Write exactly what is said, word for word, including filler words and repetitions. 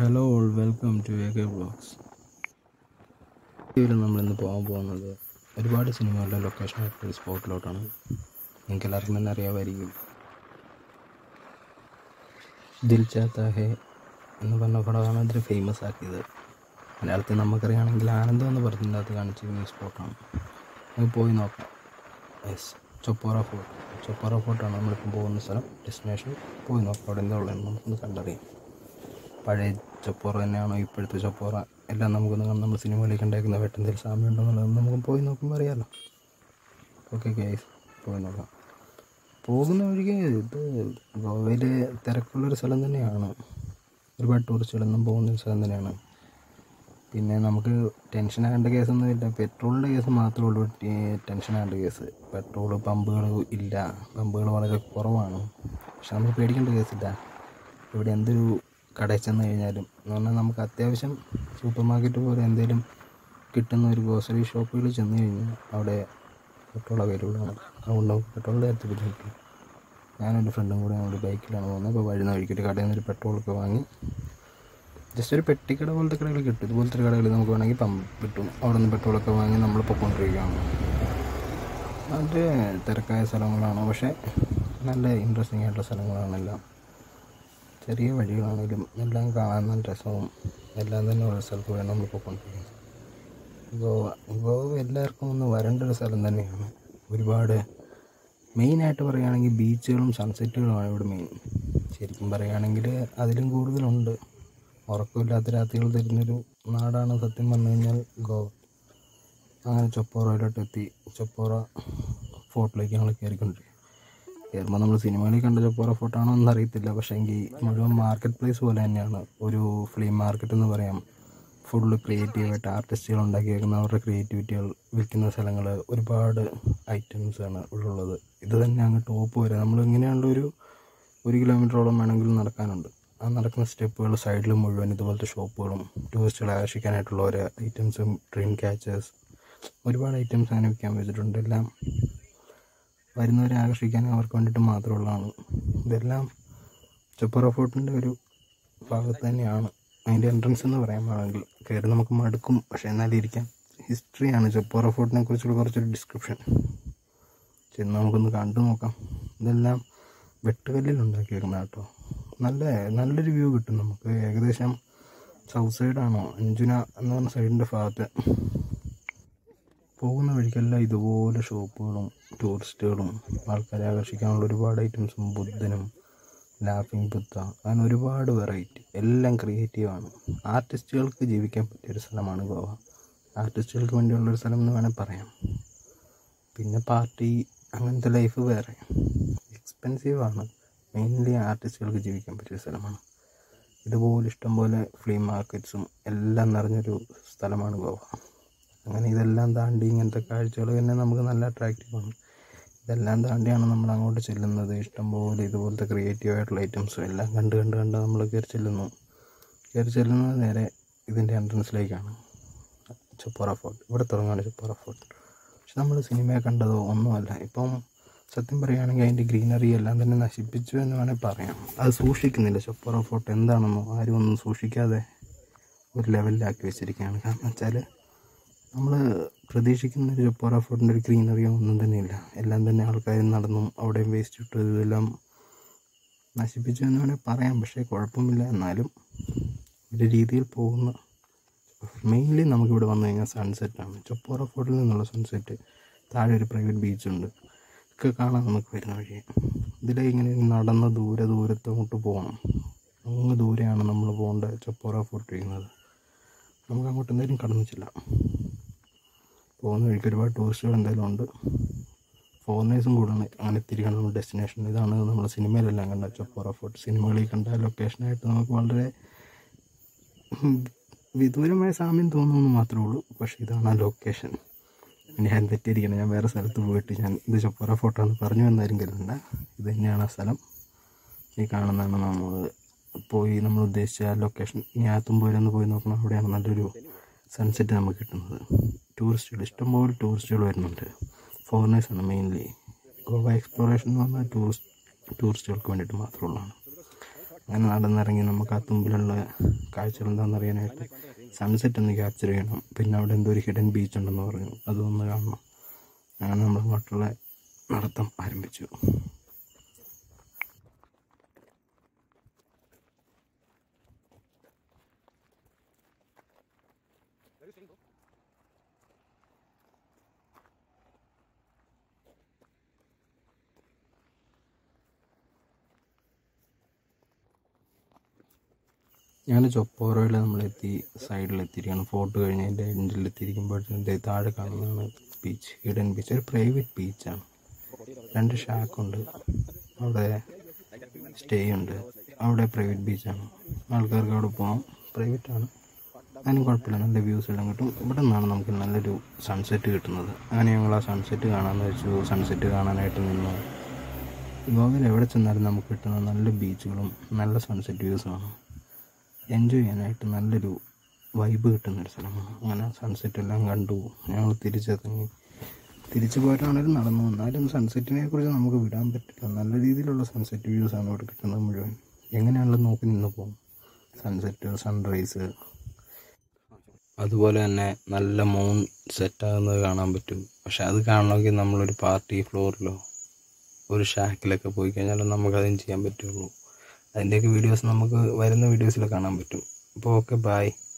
Hello all, welcome to A K vlogs. ഇതിൽ നമ്മളിന്ന് പോകാൻ പോകുന്നത് ഒരുപാട് സിനിമകളുടെ ലൊക്കേഷൻ ആയിട്ടുള്ള സ്പോട്ടിലോട്ടാണ്. നിങ്ങൾക്ക് എല്ലാവർക്കും തന്നെ അറിയാമായിരിക്കും. ദിൽ ചാഹത്താ ഹേ എന്ന് പറഞ്ഞ പടമാണ് ഇതിൽ ഫേമസ് ആക്കിയത്. മലയാളത്തിൽ നമുക്കറിയാണെങ്കിൽ ആനന്ദം എന്ന് പറഞ്ഞതിനകത്ത് കാണിച്ചിരിക്കുന്ന ഈ സ്പോട്ടാണ്. നമുക്ക് പോയി നോക്കാം. Yes, ചൊപ്പോറ fort. ചൊപ്പോറ ഫോർട്ടാണ് നമ്മളിപ്പോൾ പോകുന്ന സ്ഥലം, ഡെസ്റ്റിനേഷൻ. പോയി നോക്കാം അവിടെ എന്താ ഉള്ളതെന്ന് നമുക്കൊന്ന് കണ്ടറിയാം. പഴയ ചൊപ്പോറ തന്നെയാണോ ഇപ്പോഴത്തെ ചൊപ്പോറ എല്ലാം നമുക്കൊന്ന് കാണാം. നമ്മൾ സിനിമയിലേക്ക് ഉണ്ടാക്കുന്ന വെട്ടെന്തെങ്കിലും സാമ്യം ഉണ്ടോ എന്നുള്ളത് നമുക്ക് പോയി നോക്കുമ്പോൾ അറിയാമല്ലോ. ഓക്കെ ഗൈസ്, പോയി നോക്കാം. പോകുന്ന വഴിക്ക് ഇത് ഗോവയിൽ തിരക്കുള്ളൊരു സ്ഥലം തന്നെയാണ്. ഒരുപാട് ടൂറിസ്റ്റുകളൊന്നും പോകുന്നൊരു സ്ഥലം തന്നെയാണ്. പിന്നെ നമുക്ക് ടെൻഷൻ ആകേണ്ട കേസൊന്നുമില്ല. പെട്രോളിൻ്റെ കേസ് മാത്രമേ ഉള്ളൂ ടെൻഷൻ ആകേണ്ട കേസ്. പെട്രോൾ പമ്പുകൾ ഇല്ല, പമ്പുകൾ വളരെ കുറവാണ്. പക്ഷെ നമുക്ക് പേടിക്കേണ്ട കേസില്ല. ഇവിടെ എന്തൊരു കടയിൽ ചെന്ന് കഴിഞ്ഞാലും എന്ന് പറഞ്ഞാൽ നമുക്ക് അത്യാവശ്യം സൂപ്പർ മാർക്കറ്റ് പോലെ എന്തെങ്കിലും കിട്ടുന്ന ഒരു ഗ്രോസറി ഷോപ്പുകളിൽ ചെന്ന് കഴിഞ്ഞാൽ അവിടെ പെട്രോൾ അവൈലബിൾ ആണ്. അതുകൊണ്ട് നമുക്ക് പെട്രോളിൻ്റെ കാര്യത്തിൽ ബുദ്ധിമുട്ടില്ല. ഞാനൊരു ഫ്രണ്ടും കൂടെ ഞങ്ങൾ ബൈക്കിലാണ് പോകുന്നത്. അപ്പോൾ വഴുന്ന വഴിക്കൊരു കടയിൽ നിന്നൊരു പെട്രോളൊക്കെ വാങ്ങി ജസ്റ്റ് ഒരു പെട്ടിക്കട പോലത്തെ കടകൾ കിട്ടും. ഇതുപോലത്തെ ഒരു കടകളിൽ നമുക്ക് വേണമെങ്കിൽ പമ്പ് കിട്ടും. അവിടെ നിന്ന് പെട്രോളൊക്കെ വാങ്ങി നമ്മൾ പൊയ്ക്കൊണ്ടിരിക്കുകയാണ്. വളരെ തിരക്കായ സ്ഥലങ്ങളാണ്, പക്ഷേ നല്ല ഇൻട്രസ്റ്റിംഗ് ആയിട്ടുള്ള സ്ഥലങ്ങളാണെല്ലാം. ചെറിയ വഴികളാണെങ്കിലും എല്ലാം കാണാൻ നല്ല രസവും എല്ലാം തന്നെ ഓരോ സ്ഥലത്ത് വേണം നമ്മൾ പോയിക്കൊണ്ടിരിക്കുന്നത്. ഗോവ ഗോവ എല്ലാവർക്കും ഒന്ന് വരേണ്ട ഒരു സ്ഥലം തന്നെയാണ്. ഒരുപാട് മെയിനായിട്ട് പറയുകയാണെങ്കിൽ ബീച്ചുകളും സൺസെറ്റുകളുമാണ് ഇവിടെ മെയിൻ. ശരിക്കും പറയുകയാണെങ്കിൽ അതിലും കൂടുതലുണ്ട്. ഉറക്കമില്ലാത്ത രാത്രികൾ തരുന്നൊരു നാടാണ് സത്യം പറഞ്ഞു കഴിഞ്ഞാൽ ഗോവ. അങ്ങനെ ചൊപ്പോറയിലോട്ട് എത്തി. ചൊപ്പോറ ഫോർട്ടിലേക്ക് ഞങ്ങൾ കയറിക്കൊണ്ടിരിക്കും. കയറുമ്പോൾ നമ്മൾ സിനിമയിൽ കണ്ട ചൊപ്പോറ ഫോർട്ടാണോ എന്നറിയത്തില്ല. പക്ഷേ എങ്കിൽ മുഴുവൻ മാർക്കറ്റ് പ്ലേസ് പോലെ തന്നെയാണ്. ഒരു ഫ്ലീ മാർക്കറ്റ് എന്ന് പറയാം. ഫുള്ള് ക്രിയേറ്റീവായിട്ട് ആർട്ടിസ്റ്റുകൾ ഉണ്ടാക്കിയേക്കുന്ന അവരുടെ ക്രിയേറ്റിവിറ്റികൾ വിൽക്കുന്ന സ്ഥലങ്ങൾ, ഒരുപാട് ഐറ്റംസാണ് ഇവിടെ ഉള്ളത്. ഇത് തന്നെ അങ്ങ് ടോപ്പ് വരെ നമ്മൾ ഇങ്ങനെയുള്ള ഒരു ഒരു കിലോമീറ്ററോളം വേണമെങ്കിൽ നടക്കാനുണ്ട്. ആ നടക്കുന്ന സ്റ്റെപ്പുകൾ സൈഡിൽ മുഴുവൻ ഇതുപോലത്തെ ഷോപ്പുകളും ടൂറിസ്റ്റുകളെ ആകർഷിക്കാനായിട്ടുള്ള ഓരോ ഐറ്റംസും ഡ്രീം ക്യാച്ചേഴ്സ്, ഒരുപാട് ഐറ്റംസ് അങ്ങനെ വിൽക്കാൻ വെച്ചിട്ടുണ്ട്. എല്ലാം വരുന്നവരെ ആകർഷിക്കാൻ അവർക്ക് വേണ്ടിയിട്ട് മാത്രമുള്ളതാണ്. ഇതെല്ലാം ചൊപ്പോറ ഫോർട്ടിൻ്റെ ഒരു ഭാഗത്ത് തന്നെയാണ്. അതിൻ്റെ എൻട്രൻസ് എന്ന് പറയാൻ വേണമെങ്കിൽ കയറി നമുക്ക് മടുക്കും, പക്ഷേ എന്നാലും ഇരിക്കാം. ഹിസ്റ്ററിയാണ് ചൊപ്പോറ ഫോർട്ടിനെ കുറിച്ചുള്ള കുറച്ചൊരു ഡിസ്ക്രിപ്ഷൻ. ചെന്ന് നമുക്കൊന്ന് കണ്ടു നോക്കാം. ഇതെല്ലാം വെട്ടുകല്ലിൽ ഉണ്ടാക്കിയേക്കുന്ന കേട്ടോ. നല്ല നല്ലൊരു വ്യൂ കിട്ടും നമുക്ക്. ഏകദേശം സൗത്ത് സൈഡാണോ അഞ്ചുന എന്ന് പറഞ്ഞ സൈഡിൻ്റെ ഭാഗത്ത് പോകുന്ന വഴിക്കെല്ലാം ഇതുപോലെ ഷോപ്പുകളും ടൂറിസ്റ്റുകളും ആൾക്കാരെ ആകർഷിക്കാനുള്ള ഒരുപാട് ഐറ്റംസും, ബുദ്ധനും ലാഫിംഗ് ബുദ്ധ, അങ്ങനെ ഒരുപാട് വെറൈറ്റി, എല്ലാം ക്രിയേറ്റീവാണ്. ആർട്ടിസ്റ്റുകൾക്ക് ജീവിക്കാൻ പറ്റിയൊരു സ്ഥലമാണ് ഗോവ. ആർട്ടിസ്റ്റുകൾക്ക് വേണ്ടിയുള്ളൊരു സ്ഥലം എന്ന് വേണേൽ പറയാം. പിന്നെ പാർട്ടി അങ്ങനത്തെ ലൈഫ് വേറെ, എക്സ്പെൻസീവാണ്. മെയിൻലി ആർട്ടിസ്റ്റുകൾക്ക് ജീവിക്കാൻ പറ്റിയ സ്ഥലമാണ്. ഇതുപോലെ ഇഷ്ടംപോലെ ഫ്ലീ മാർക്കറ്റ്സും എല്ലാം നിറഞ്ഞൊരു സ്ഥലമാണ് ഗോവ. അങ്ങനെ ഇതെല്ലാം താണ്ടി ഇങ്ങനത്തെ കാഴ്ചകൾ തന്നെ നമുക്ക് നല്ല അട്രാക്റ്റീവാണ്. ഇതെല്ലാം താണ്ടിയാണ് നമ്മൾ അങ്ങോട്ട് ചെല്ലുന്നത്. ഇഷ്ടംപോലെ ഇതുപോലത്തെ ക്രിയേറ്റീവായിട്ടുള്ള ഐറ്റംസും എല്ലാം കണ്ട് കണ്ട് കണ്ട് നമ്മൾ കയറി ചെല്ലുന്നു. കയറി ചെല്ലുന്നത് നേരെ ഇതിൻ്റെ എൻട്രൻസിലേക്കാണ്. ചൊപ്പോറ ഫോർട്ട് ഇവിടെ തുടങ്ങുകയാണ് ചൊപ്പോറ ഫോർട്ട്. പക്ഷെ നമ്മൾ സിനിമയെ കണ്ടതോ ഒന്നുമല്ല. ഇപ്പം സത്യം പറയുകയാണെങ്കിൽ അതിൻ്റെ ഗ്രീനറി എല്ലാം തന്നെ നശിപ്പിച്ചു എന്ന് വേണമെങ്കിൽ പറയാം. അത് സൂക്ഷിക്കുന്നില്ല. ചൊപ്പോറ ഫോർട്ട് എന്താണെന്നോ ആരും ഒന്നും സൂക്ഷിക്കാതെ ഒരു ലെവലിലാക്കി വെച്ചിരിക്കുകയാണ്. കാരണം വെച്ചാൽ നമ്മൾ പ്രതീക്ഷിക്കുന്ന ഒരു ചൊപ്പോറ ഫോർട്ടിൻ്റെ ഒരു ഗ്രീനറിയോ ഒന്നും തന്നെയില്ല. എല്ലാം തന്നെ ആൾക്കാർ നടന്നും അവിടെയും വേസ്റ്റ് ഇട്ടു ഇതെല്ലാം നശിപ്പിച്ചു എന്ന് വേണമെങ്കിൽ പറയാം. പക്ഷേ കുഴപ്പമില്ല. എന്നാലും ഒരു രീതിയിൽ പോകുന്ന മെയിൻലി നമുക്കിവിടെ വന്നു കഴിഞ്ഞാൽ സൺസെറ്റാണ്. ചൊപ്പോറ ഫോർട്ടിൽ നിന്നുള്ള സൺസെറ്റ്. താഴെ ഒരു പ്രൈവറ്റ് ബീച്ചുണ്ട്. ഒക്കെ കാണാൻ നമുക്ക് വരുന്ന വഴി. ഇതിലെ ഇങ്ങനെ നടന്ന് ദൂരെ ദൂരത്തോട്ട് പോകണം. അങ്ങ് ദൂരെയാണ് നമ്മൾ പോകേണ്ട ചൊപ്പോറ ഫോർട്ട് ഇരിക്കുന്നത്. നമുക്ക് അങ്ങോട്ട് എന്തെങ്കിലും കടന്നു ചെല്ലാം. പോകുന്ന വഴിക്ക് ഒരുപാട് ടൂറിസ്റ്റുകൾ എന്തായാലും ഉണ്ട്. ഫോറിനേഴ്സും കൂടാണ് അങ്ങനെ എത്തിയിരിക്കണം നമ്മുടെ ഡെസ്റ്റിനേഷൻ. ഇതാണ് നമ്മൾ സിനിമയിലെല്ലാം കണ്ട ചൊപ്പോറ ഫോർട്ട്. സിനിമകളിൽ കണ്ട ലൊക്കേഷനായിട്ട് നമുക്ക് വളരെ വിദൂരമായ സാമ്യം തോന്നുമെന്ന് മാത്രമേ ഉള്ളൂ. പക്ഷേ ഇതാണ് ആ ലൊക്കേഷൻ. ഞാൻ തെറ്റിയിരിക്കണം. ഞാൻ വേറെ സ്ഥലത്ത് പോയിട്ട് ഞാൻ ഇത് ചൊപ്പോറ ഫോർട്ട് എന്ന് പറഞ്ഞു എന്നാലും കരുതണ്ട. ഇത് തന്നെയാണ് ആ സ്ഥലം. ഈ കാണുന്നതാണ് നമ്മൾ പോയി നമ്മൾ ഉദ്ദേശിച്ച ആ ലൊക്കേഷൻ. ഇനി ആ തുമ്പോയിലൊന്ന് പോയി നോക്കണം. അവിടെയാണ് നല്ലൊരു സൺസെറ്റ് നമുക്ക് കിട്ടുന്നത്. ടൂറിസ്റ്റുകൾ ഇഷ്ടംപോലെ ടൂറിസ്റ്റുകൾ വരുന്നുണ്ട്. ഫോറിനേഴ്സാണ് മെയിൻലി. ഗോവ എക്സ്പ്ലോറേഷൻ എന്ന് പറഞ്ഞാൽ ടൂറിസ്റ്റ് ടൂറിസ്റ്റുകൾക്ക് വേണ്ടിയിട്ട് മാത്രമുള്ളതാണ്. അങ്ങനെ നടന്നിറങ്ങി നമുക്ക് ആ തുമ്പിലുള്ള കാഴ്ചകൾ എന്താണെന്ന് അറിയാനായിട്ട് സൺസെറ്റ് ഒന്ന് ക്യാപ്ചർ ചെയ്യണം. പിന്നെ അവിടെ എന്തോ ഒരു ഹിഡൻ ബീച്ച് ഉണ്ടെന്ന് പറഞ്ഞു, അതൊന്ന് കാണണം. അങ്ങനെ നമ്മൾ അങ്ങോട്ടുള്ള നടത്തം ആരംഭിച്ചു. ഞാൻ ചൊപ്പോറയിൽ നമ്മളെത്തി, സൈഡിലെത്തിയിരിക്കുകയാണ്. ഫോർട്ട് കഴിഞ്ഞ് അതിൻ്റെ എൻഡിലെത്തിയിരിക്കുമ്പോഴത്തേക്കും താഴെ കാണുന്നതാണ് ബീച്ച്, ഹിഡൻ ബീച്ച്. ഒരു പ്രൈവറ്റ് ബീച്ചാണ്. രണ്ട് ഷാക്കുണ്ട്, അവിടെ സ്റ്റേ ഉണ്ട്. അവിടെ പ്രൈവറ്റ് ബീച്ചാണ്, ആൾക്കാർക്ക് അവിടെ പോകാം. പ്രൈവറ്റാണ്, അതിനും കുഴപ്പമില്ല, നല്ല വ്യൂസ് എല്ലാം കിട്ടും. ഇവിടെ നിന്നാണ് നമുക്ക് നല്ലൊരു സൺസെറ്റ് കിട്ടുന്നത്. അങ്ങനെ ഞങ്ങൾ ആ സൺസെറ്റ് കാണാമെന്ന് വെച്ചു. സൺസെറ്റ് കാണാനായിട്ട് നിന്നു. ഗോവയിൽ എവിടെ ചെന്നാലും നമുക്ക് കിട്ടുന്ന നല്ല ബീച്ചുകളും നല്ല സൺസെറ്റ് വ്യൂസുമാണ്. എൻജോയ് ചെയ്യാനായിട്ട് നല്ലൊരു വൈബ് കിട്ടുന്നൊരു സ്ഥലമാണ്. അങ്ങനെ സൺസെറ്റ് എല്ലാം കണ്ടു. ഞങ്ങൾ തിരിച്ചെത്തി. തിരിച്ചു പോയിട്ടാണെങ്കിലും നടന്നു. എന്നാലും സൺസെറ്റിനെ കുറിച്ച് നമുക്ക് വിടാൻ പറ്റില്ല. നല്ല രീതിയിലുള്ള സൺസെറ്റ് വ്യൂസാണ് ഇവിടെ കിട്ടുന്നത് മുഴുവൻ. എങ്ങനെയാണല്ലോ നോക്കി നിന്ന് പോകും. സൺസെറ്റ്, സൺറൈസ്, അതുപോലെ തന്നെ നല്ല മൂൺ സെറ്റാകുന്നത് കാണാൻ പറ്റും. പക്ഷെ അത് കാണണമെങ്കിൽ നമ്മളൊരു പാർട്ടി ഫ്ലോറിലോ ഒരു ഷാക്കിലൊക്കെ പോയി കഴിഞ്ഞാൽ നമുക്കതും ചെയ്യാൻ പറ്റുള്ളൂ. അതിൻ്റെയൊക്കെ വീഡിയോസ് നമുക്ക് വരുന്ന വീഡിയോസിൽ കാണാൻ പറ്റും. അപ്പോൾ ഓക്കെ, ബൈ.